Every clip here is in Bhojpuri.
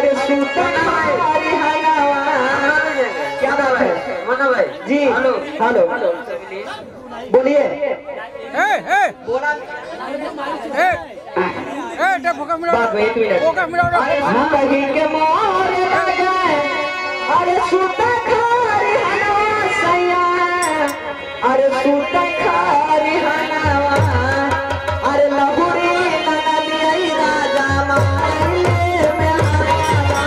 अरे सूता हरी हनावा। क्या बात है मना भाई जी। हेलो हेलो बोलिए। बोला बात एक मिनट। कहीं के मोर लगे अरे सूता हरी हनावा सैया। अरे सूता हरी हनावा अरे लहुरी नदी राजा मारे में हनावा।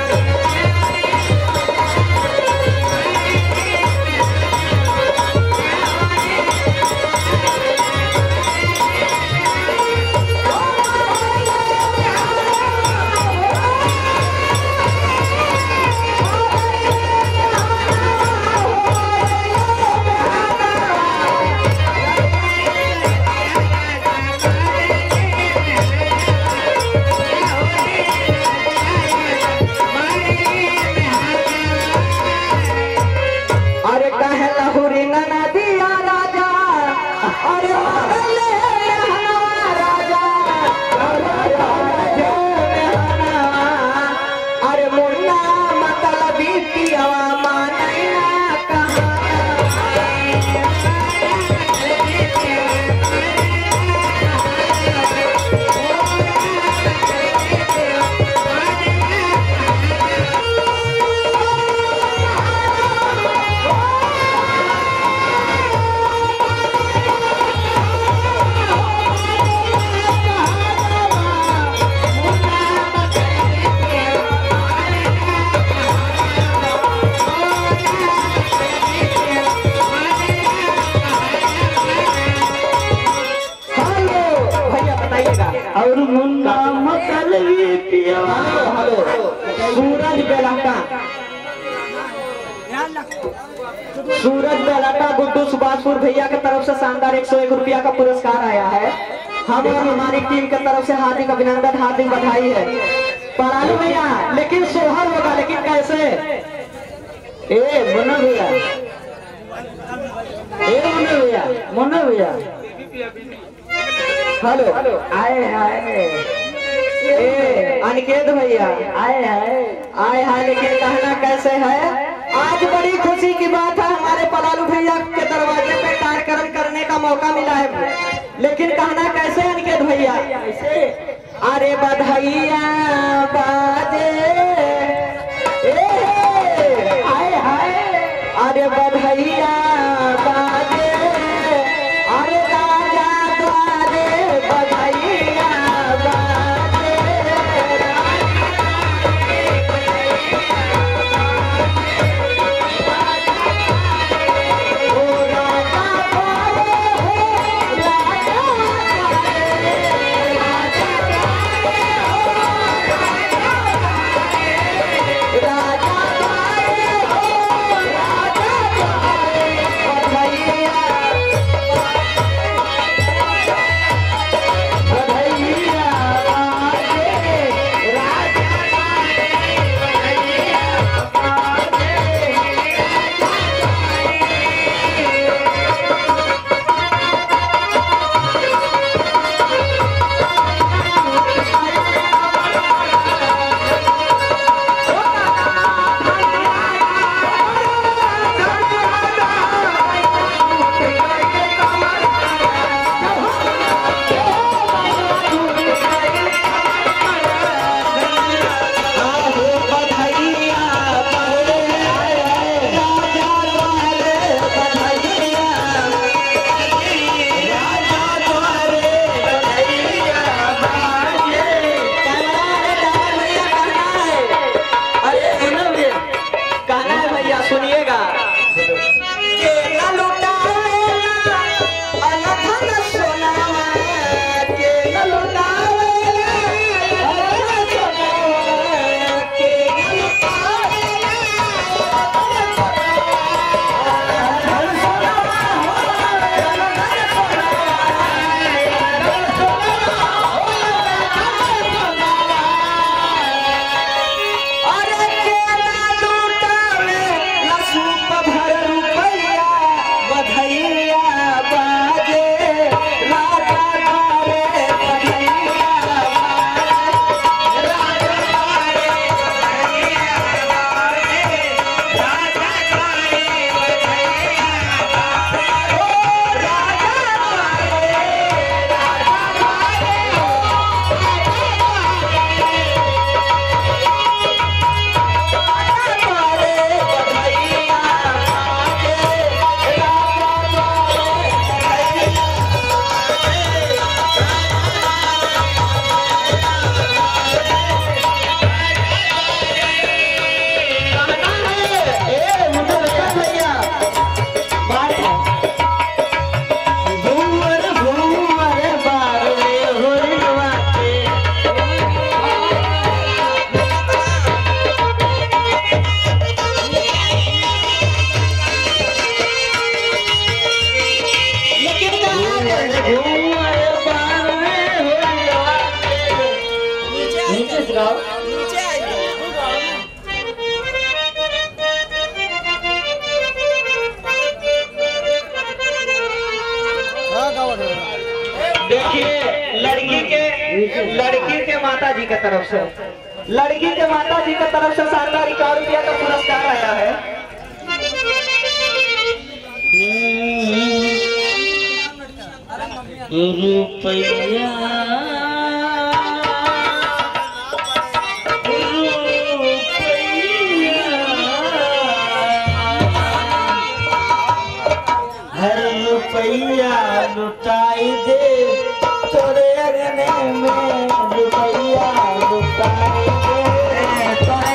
अरे कहे लहुरी नदिया राजा अरे मारले हनवा राजा। अरे मुन्ना मतलबी पियवा मानैया कहाँ। हेलो भैया बताइएगा। और मुन्ना मतलबी पियवा। हेलो सूरज बेलाटा। सूरज बेलाटा गुड्डू सुभाषपुर भैया के तरफ से शानदार 101 रुपया का पुरस्कार आया है। हम और हमारी टीम के तरफ से हार्दिक अभिनंदन हार्दिक बधाई है। परालू भैया लेकिन सोहर होगा लेकिन कैसे। मुन्ना भैया मुन्ना भैया हेलो आए आए अनिकेत भैया आए है आए हाय लेकिन कहना कैसे है। आज बड़ी खुशी की बात है हमारे पलालू भैया के दरवाजे पे कार्यक्रम करने का मौका मिला है। लेकिन कहना कैसे अनिकेत भैया। अरे बधाइया बाजे हाय हाय। अरे बधाइया बाजे अरे राजा द्वारे बधाइया बाजे। जी की तरफ से, लड़की के माता जी की तरफ से 7,000 रुपया का पुरस्कार आया है। रुपया हर रुपया लुटाई दे तोरे अगने में, रुपया लुटाई दे तोरे